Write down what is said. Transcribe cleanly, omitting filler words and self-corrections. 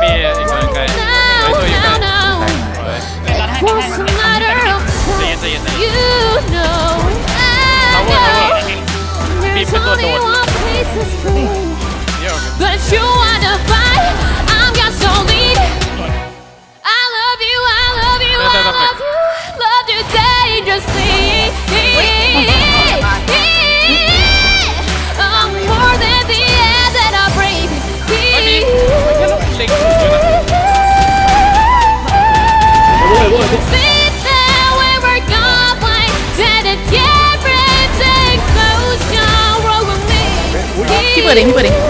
มีอีกตัวใกล้ตัวอยู่ใกล้ใจเย็นทาวเวอร์มีเป็นตัวโดด But you wanna fight, I'm your soulmate. I love you, I love you, I love you, love you dangerously. I'm more than the air that I breathe. Speed that we were going, dead and everything's motion. Roll with me. พี่เปิดเอง